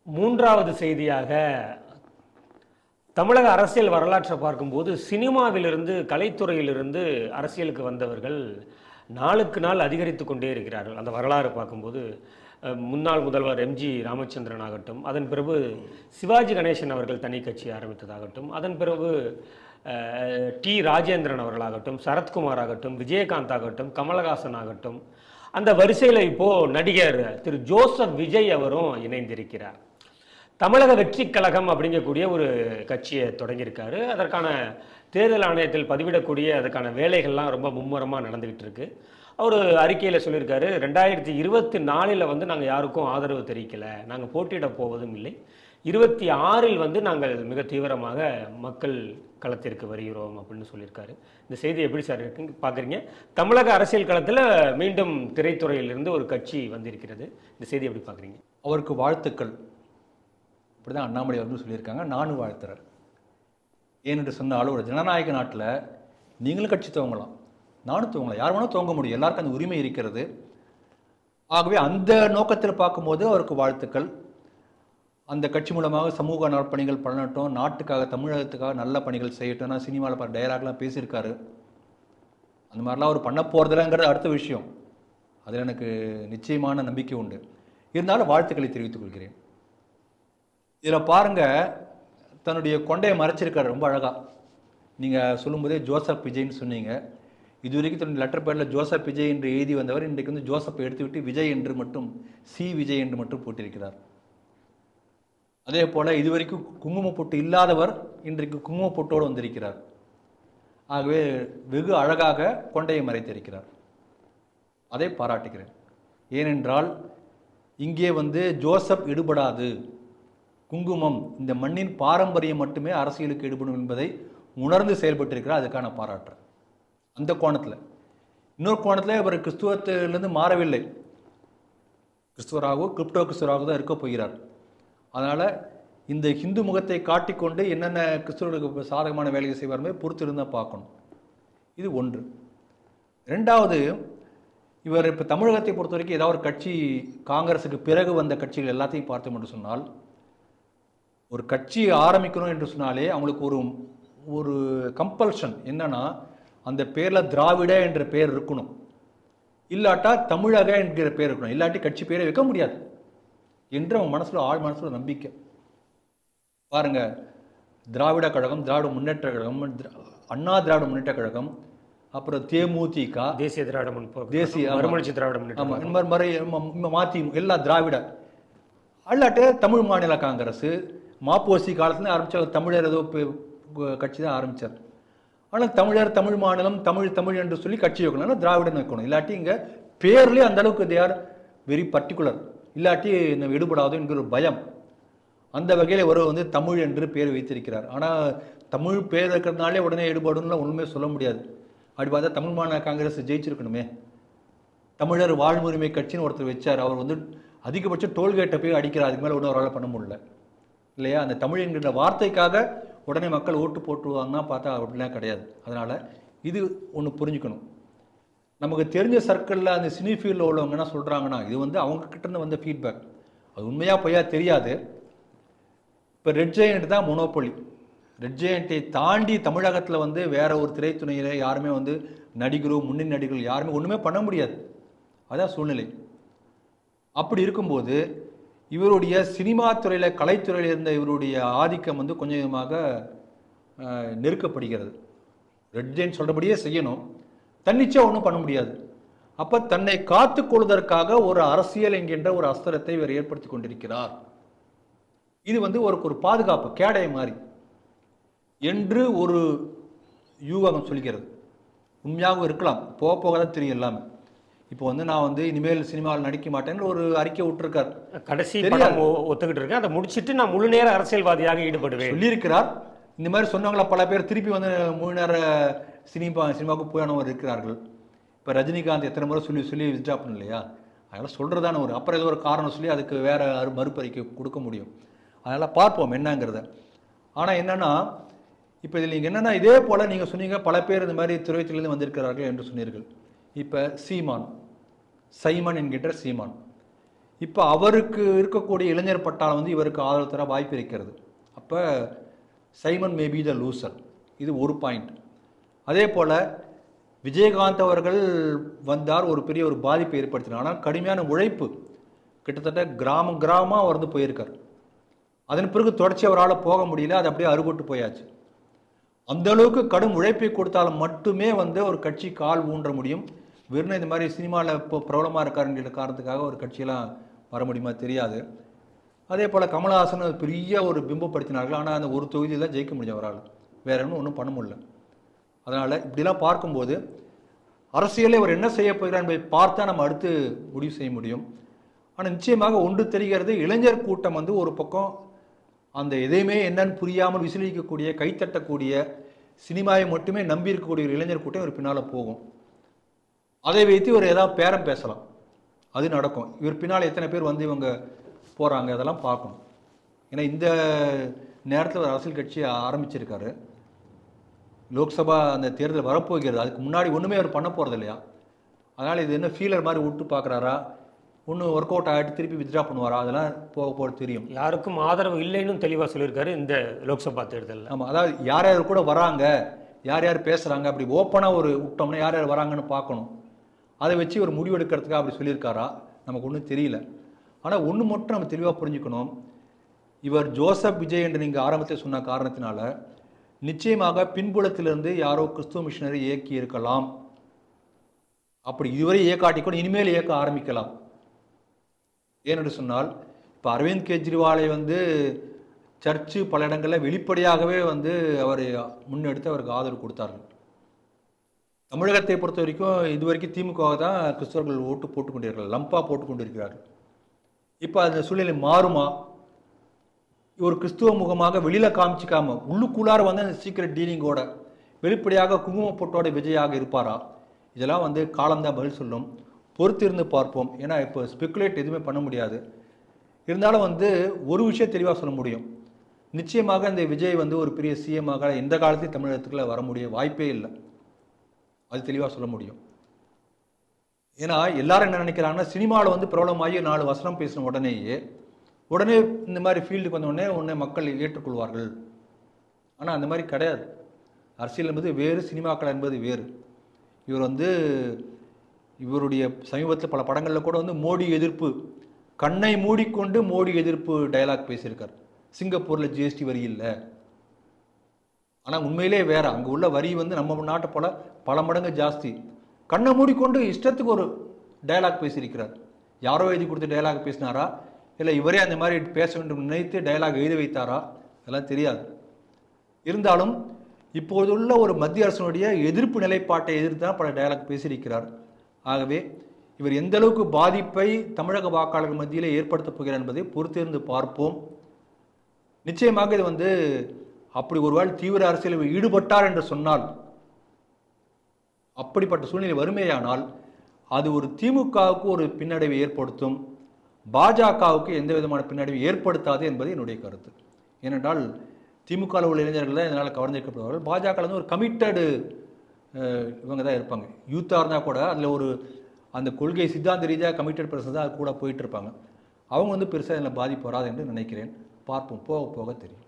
மூன்றாவது செய்தியாக தமிழக அரசியல் வரலாற்றை பார்க்கும்போது சினிமாவிலிருந்து கலைத்துறையிலிருந்து அரசியலுக்கு வந்தவர்கள் நாளுக்கு நாள் அதிகரித்து கொண்டே இருக்கிறார்கள். அந்த வரலாறு பார்க்கும்போது முன்னாள் முதல்வர் எம்ஜி ராமச்சந்திரன் ஆகட்டும், அதன் பிறகு சிவாஜி கணேசன் அவர்கள் தனி கட்சி ஆரம்பித்ததாகட்டும், அதன் பிறகு டி ராஜேந்திரன் அவர்களாகட்டும், சரத்குமார் ஆகட்டும், விஜயகாந்த் ஆகட்டும், கமலஹாசன் ஆகட்டும், அந்த வரிசையில் இப்போது நடிகர் திரு ஜோசப் விஜய் அவரும் இணைந்திருக்கிறார். தமிழக வெற்றி கழகம் அப்படிங்கக்கூடிய ஒரு கட்சியை தொடங்கியிருக்காரு. அதற்கான தேர்தல் ஆணையத்தில் பதிவிடக்கூடிய அதுக்கான வேலைகள்லாம் ரொம்ப மும்முரமாக நடந்துக்கிட்டு இருக்கு. அவர் அறிக்கையில் சொல்லியிருக்காரு, 2024 வந்து நாங்கள் யாருக்கும் ஆதரவு தெரிவிக்கலை, நாங்கள் போட்டியிட போவதும் இல்லை, 26 நாங்கள் மிக தீவிரமாக மக்கள் களத்திற்கு வருகிறோம் அப்படின்னு சொல்லியிருக்காரு. இந்த செய்தி எப்படி சார் இருக்கு பார்க்குறீங்க? தமிழக அரசியல் களத்தில் மீண்டும் திரைத்துறையிலிருந்து ஒரு கட்சி வந்திருக்கிறது. இந்த செய்தி எப்படி பார்க்குறீங்க? அவருக்கு வாழ்த்துக்கள். இப்படிதான் அண்ணாமலை அவர்கள் சொல்லியிருக்காங்க. நானும் வாழ்த்துறேன். ஏனென்று சொன்னாலும் ஒரு ஜனநாயக நாட்டில் நீங்களும் கட்சி துவங்கலாம், நானும் துவங்கலாம், யார் வேணாலும் துவங்க முடியும், எல்லாருக்கும் அந்த உரிமை இருக்கிறது. ஆகவே அந்த நோக்கத்தில் பார்க்கும்போது அவருக்கு வாழ்த்துக்கள். அந்த கட்சி மூலமாக சமூக நற்பணிகள் பண்ணட்டும், நாட்டுக்காக தமிழகத்துக்காக நல்ல பணிகள் செய்யட்டும்னா சினிமாவில் டைலாக்லாம் பேசியிருக்காரு. அந்த மாதிரிலாம் அவர் பண்ண போகிறதில்லங்கிறது அடுத்த விஷயம். அதில் எனக்கு நிச்சயமான நம்பிக்கை உண்டு. இருந்தாலும் வாழ்த்துக்களை தெரிவித்துக் கொள்கிறேன். இதில் பாருங்கள், தன்னுடைய கொண்டையை மறைச்சிருக்காரு ரொம்ப அழகாக. நீங்கள் சொல்லும்போதே ஜோசப் விஜய்ன்னு சொன்னீங்க. இது வரைக்கும் தன்னுடைய லெட்டர் பேரில் ஜோசப் விஜய் என்று எழுதி வந்தவர் இன்றைக்கு வந்து ஜோசப் எடுத்துவிட்டு விஜய் என்று மட்டும், சி விஜய் என்று மட்டும் போட்டிருக்கிறார். அதே போல் இதுவரைக்கும் குங்குமப்பொட்டு இல்லாதவர் இன்றைக்கு குங்குமப்பொட்டோடு வந்திருக்கிறார். ஆகவே வெகு அழகாக கொண்டையை மறைத்திருக்கிறார். அதை பாராட்டுகிறேன். ஏனென்றால் இங்கே வந்து ஜோசப் ஈடுபடாது, குங்குமம் இந்த மண்ணின் பாரம்பரியம் மட்டுமே அரசியலுக்கு ஈடுபடும் என்பதை உணர்ந்து செயல்பட்டிருக்கிறார். அதுக்கான பாராட்டு. அந்த கோணத்தில் இன்னொரு கோணத்தில் இவர் கிறிஸ்துவத்திலிருந்து மாறவில்லை, கிறிஸ்துவராகவோ கிரிப்டோ கிறிஸ்துவராக தான் இருக்க போகிறார். அதனால் இந்த ஹிந்து முகத்தை காட்டிக்கொண்டு என்னென்ன கிறிஸ்துவர்களுக்கு சாதகமான வேலையை செய்வாருமே பொறுத்து இருந்தால் பார்க்கணும். இது ஒன்று. ரெண்டாவது, இவர் இப்போ தமிழகத்தை பொறுத்த வரைக்கும் ஏதாவது ஒரு கட்சி, காங்கிரஸுக்கு பிறகு வந்த கட்சிகள் எல்லாத்தையும் பார்த்தோம் என்று சொன்னால், ஒரு கட்சி ஆரம்பிக்கணும் என்று சொன்னாலே அவங்களுக்கு ஒரு கம்பல்ஷன் என்னன்னா, அந்த பேரில் திராவிட என்ற பெயர் இருக்கணும், இல்லாட்டா தமிழக என்கிற பேர் இருக்கணும், இல்லாட்டி கட்சி பேரை வைக்க முடியாது என்று அவன் மனசில் ஆழ் மனசில் நம்பிக்கை. பாருங்க, திராவிட கழகம், திராவிட முன்னேற்ற கழகம், அண்ணா திராவிட முன்னேற்ற கழகம், அப்புறம் தேமுதிக, தேசிய திராவிட முன்னேற்ற, தேசிய மறுமலர்ச்சி திராவிட முன்னேற்ற, மாத்தி எல்லா திராவிட, அல்லாட்டு தமிழ் மாநில காங்கிரஸ், மாப்போசி காலத்துல ஆரம்பிச்ச தமிழர் ஏதோ கட்சி தான் ஆரம்பிச்சார். ஆனால் தமிழர், தமிழ் மாநிலம், தமிழ் என்று சொல்லி கட்சி வைக்கணும், திராவிடன் வைக்கணும். இல்லாட்டி இங்கே பேர்லேயே அந்த அளவுக்கு தே ஆர் வெரி பர்டிகுலர், இல்லாட்டி எடுபடாது என்கிற ஒரு பயம். அந்த வகையில் ஒரு வந்து தமிழ் என்று பேர் வைத்திருக்கிறார். ஆனால் தமிழ் பேர் இருக்கிறதுனாலே உடனே ஈடுபடும்னு ஒன்றுமே சொல்ல முடியாது. அப்படி பார்த்தா தமிழ் மாநில காங்கிரஸ் ஜெயிச்சிருக்கணுமே. தமிழர் வாழ்வுரிமை கட்சின்னு ஒருத்தர் வச்சார், அவர் வந்து அதிகபட்சம் டோல்கேட்டை போய் அடிக்கிறார், அதுக்கு மேலே ஒன்றும் அவரால் பண்ண முடியல இல்லையா? அந்த தமிழ் என்கிற வார்த்தைக்காக உடனே மக்கள் ஓட்டு போட்டுருவாங்கன்னா பார்த்தா அப்படிலாம் கிடையாது. அதனால் இது ஒன்று புரிஞ்சுக்கணும். நமக்கு தெரிஞ்ச சர்க்கிளில் அந்த சினி ஃபீல்டில் உள்ளவங்க என்ன சொல்கிறாங்கன்னா, இது வந்து அவங்கக்கிட்டேருந்து வந்த ஃபீட்பேக், அது உண்மையாக பொய்யா தெரியாது. இப்போ ரெட் ஜெயண்ட் தான் மொனோபொலி. ரெட் ஜெயண்ட்டை தாண்டி தமிழகத்தில் வந்து வேற ஒரு திரைத்துறையில் யாருமே வந்து நடிகரோ முன்னணி நடிகர்கள் யாருமே ஒன்றுமே பண்ண முடியாது. அதான் சூழ்நிலை. அப்படி இருக்கும்போது இவருடைய சினிமா துறையில், கலைத்துறையில் இருந்த இவருடைய ஆதிக்கம் வந்து கொஞ்சம் கொஞ்சமாக நெருக்கப்படுகிறது. ரெட் ஜெயண்ட் சொல்கிறபடியே செய்யணும், தன்னிச்சையாக ஒன்றும் பண்ண முடியாது. அப்போ தன்னை காத்து கொள்வதற்காக ஒரு அரசியல் என்கின்ற ஒரு அஸ்திரத்தை இவர் ஏற்படுத்தி கொண்டிருக்கிறார். இது வந்து ஒரு பாதுகாப்பு கேடை மாதிரி என்று ஒரு யூகம் சொல்கிறது. உண்மையாகவும் இருக்கலாம், போக போக தான் தெரியும் எல்லாமே. இப்போ வந்து நான் வந்து இனிமேல் சினிமாவில் நடிக்க மாட்டேன்னு ஒரு அறிக்கை விட்டுருக்கார். கடைசி படம் ஒத்துக்கிட்டு இருக்கேன், அதை முடிச்சுட்டு நான் முழு நேர அரசியல்வாதியாக ஈடுபடுவேன் சொல்லியிருக்கிறார். இந்த மாதிரி சொன்னவங்கள பல பேர் திருப்பி வந்து முழு நேர சினிமாவுக்கு போயானவர் இருக்கிறார்கள். இப்போ ரஜினிகாந்த் எத்தனை முறை சொல்லி வித்ட்ரா பண்ண இல்லையா? அதெல்லாம் சொல்கிறதான ஒரு அப்புறம் ஏதோ ஒரு காரணம் சொல்லி அதுக்கு வேற மறுபறிக்கை கொடுக்க முடியும். அதனால் பார்ப்போம் என்னங்கிறத. ஆனால் என்னென்னா, இப்போ இதில் நீங்கள் என்னென்னா, இதே போல் நீங்கள் சொன்னீங்க பல பேர் இந்த மாதிரி துறைத்துறையிலேருந்து வந்திருக்கிறார்கள் என்று சொன்னீர்கள். இப்போ சைமன் என்கின்ற சீமான், இப்போ அவருக்கு இருக்கக்கூடிய இளைஞர் பட்டாளம் வந்து இவருக்கு ஆதரவு தர வாய்ப்பு இருக்கிறது. அப்போ சைமன் மேபி த லூசர், இது ஒரு பாயிண்ட். அதே போல் விஜயகாந்த் அவர்கள் வந்தார், ஒரு பெரிய ஒரு பாதிப்பை ஏற்படுத்தினார். ஆனால் கடுமையான உழைப்பு, கிட்டத்தட்ட கிராமமாக அவர் வந்து போயிருக்கார். அதன் பிறகு தொடர்ச்சி அவரால் போக முடியல, அது அப்படியே அறுபட்டு போயாச்சு. அந்த அளவுக்கு கடும் உழைப்பை கொடுத்தாலும் மட்டுமே வந்து ஒரு கட்சி கால் ஊன்ற முடியும். வெறும் இந்த மாதிரி சினிமாவில் இப்போ பிரபலமாக இருக்காருங்கிற காரணத்துக்காக ஒரு கட்சியெல்லாம் வர முடியுமா தெரியாது. அதே போல் கமலஹாசன் பெரிய ஒரு பிம்பப்படுத்தினார்கள். ஆனால் அந்த ஒரு தொகுதியில் ஜெயிக்க முடியும் அவரால், வேற ஒன்றும் பண்ண முடியல. அதனால் இப்படிலாம் பார்க்கும்போது அரசியலை அவர் என்ன செய்ய போகிறார் என்பதை பார்த்தா நம்ம அடுத்து முடிவு செய்ய முடியும். ஆனால் நிச்சயமாக ஒன்று தெரிகிறது, இளைஞர் கூட்டம் வந்து ஒரு பக்கம் அந்த எதையுமே என்னன்னு புரியாமல் விசிலிக்கக்கூடிய, கைத்தட்டக்கூடிய, சினிமாவை மட்டுமே நம்பி இருக்கக்கூடிய ஒரு இளைஞர் கூட்டம் இவர் பின்னால் போகும். அதை வைத்து இவர் ஏதாவது பேரம் பேசலாம், அது நடக்கும். இவர் பின்னால் எத்தனை பேர் வந்து இவங்க போகிறாங்க அதெல்லாம் பார்க்கணும். ஏன்னா இந்த நேரத்தில் ஒரு அரசியல் கட்சி ஆரம்பிச்சிருக்காரு. லோக்சபா அந்த தேர்தல் வரப்போகிறது, அதுக்கு முன்னாடி ஒன்றுமே அவர் பண்ண போகிறது இல்லையா. அதனால் இது என்ன ஃபீலர் மாதிரி விட்டு பார்க்குறாரா, ஒன்று ஒர்க் அவுட் ஆகிட்டு திருப்பி வித்ட்ரா பண்ணுவாரா, அதெல்லாம் போக போக தெரியும். யாருக்கும் ஆதரவு இல்லைன்னு தெளிவாக சொல்லியிருக்காரு இந்த லோக்சபா தேர்தலில். ஆமாம், அதாவது யார் யார் கூட வராங்க, யார் யார் பேசுகிறாங்க, அப்படி ஓப்பனாக ஒரு விட்டோம்னா யார் யார் வராங்கன்னு பார்க்கணும். அதை வச்சு ஒரு முடிவு எடுக்கிறதுக்காக அப்படி சொல்லியிருக்காரா நமக்கு ஒன்றும் தெரியல. ஆனால் ஒன்று மட்டும் நம்ம தெளிவாக புரிஞ்சுக்கணும், இவர் ஜோசப் விஜய் என்று நீங்கள் ஆரம்பத்தில் சொன்ன காரணத்தினால நிச்சயமாக பின்புலத்திலிருந்து யாரோ கிறிஸ்துவ மிஷனரி இயக்கி இருக்கலாம். அப்படி இதுவரை இயக்காட்டிக்கூட இனிமேல் இயக்க ஆரம்பிக்கலாம். ஏனென்று சொன்னால் இப்போ அரவிந்த் கெஜ்ரிவாலை வந்து சர்ச்சு பல இடங்களில் வெளிப்படையாகவே வந்து அவர் முன்னெடுத்து அவருக்கு ஆதரவு கொடுத்தார்கள். தமிழகத்தை பொறுத்த வரைக்கும் இதுவரைக்கும் திமுக தான் கிறிஸ்தவர்கள் ஓட்டு போட்டு கொண்டிருக்கிறார்கள், லம்பா போட்டு கொண்டிருக்கிறார்கள். இப்போ அந்த சூழ்நிலை மாறுமா? ஒரு கிறிஸ்துவ முகமாக வெளியில் காமிச்சிக்காம உள்ளுக்குள்ளார வந்து அந்த சீக்கிரட் டீலிங்கோட வெளிப்படையாக குங்குமப்பொட்டோட விஜயாக இருப்பாரா? இதெல்லாம் வந்து காலம்தான் பதில் சொல்லும், பொறுத்திருந்து பார்ப்போம். ஏன்னா இப்போ ஸ்பெக்குலேட் எதுவுமே பண்ண முடியாது. இருந்தாலும் வந்து ஒரு விஷயம் தெளிவாக சொல்ல முடியும், நிச்சயமாக இந்த விஜய் வந்து ஒரு பெரிய சிஎம்மாக எந்த காலத்தையும் தமிழகத்துக்குள்ள வர முடிய வாய்ப்பே இல்லை, அது தெளிவாக சொல்ல முடியும். ஏன்னா எல்லாரும் என்ன நினைக்கிறாங்கன்னா, சினிமாவில் வந்து பிரபலமாகி 4 வசனம் பேசின உடனே இந்த மாதிரி ஃபீல்டுக்கு வந்த உடனே மக்கள் ஏற்றுக்கொள்வார்கள். ஆனால் அந்த மாதிரி கிடையாது. அரசியல் என்பது வேறு, சினிமாக்கள் என்பது வேறு. இவர் வந்து இவருடைய சமீபத்தில் பல படங்களில் கூட வந்து மோடி எதிர்ப்பு, கண்ணை மூடிக்கொண்டு மோடி எதிர்ப்பு டயலாக் பேசியிருக்கார். சிங்கப்பூரில் ஜிஎஸ்டி வரி இல்லை, ஆனால் உண்மையிலே வேற, அங்கே உள்ள வரி வந்து நம்ம நாட்டை போல பல மடங்கு ஜாஸ்தி. கண்ணை மூடிக்கொண்டு இஷ்டத்துக்கு ஒரு டயலாக் பேசியிருக்கிறார். யாரோ எழுதி கொடுத்து டயலாக் பேசினாரா, இல்லை இவரே அந்த மாதிரி பேச வேண்டும் நினைத்து டயலாக் எழுதி வைத்தாரா, அதெல்லாம் தெரியாது. இருந்தாலும் இப்போதுள்ள ஒரு மத்திய அரசினுடைய எதிர்ப்பு நிலைப்பாட்டை எதிர்த்து தான் பல டயலாக் பேசியிருக்கிறார். ஆகவே இவர் எந்த அளவுக்கு பாதிப்பை தமிழக வாக்காளர்கள் மத்தியிலே ஏற்படுத்தப் போகிறார் என்பதை பொறுத்திருந்து பார்ப்போம். நிச்சயமாக இது வந்து அப்படி ஒருவேளை தீவிர அரசியலில் ஈடுபட்டார் என்று சொன்னால், அப்படிப்பட்ட சூழ்நிலை வறுமையானால் அது ஒரு திமுகவுக்கு ஒரு பின்னடைவை ஏற்படுத்தும், பாஜகவுக்கு எந்த விதமான பின்னடைவை ஏற்படுத்தாது என்பது என்னுடைய கருத்து. ஏனென்றால் திமுகவில் உள்ள இளைஞர்கள் தான் இதனால் கவர்ந்திருக்கப்படுவார்கள். பாஜக வந்து ஒரு கமிட்டடு இவங்க தான் இருப்பாங்க. யூத்தாக இருந்தால் கூட அதில் ஒரு அந்த கொள்கை சித்தாந்த ரீதியாக கமிட்டட் பர்சன் தான் அது கூட போயிட்டு இருப்பாங்க. அவங்க வந்து பெருசாக இதில் பாதிப்பு வராது என்று நினைக்கிறேன். பார்ப்போம், போக போக தெரியும்.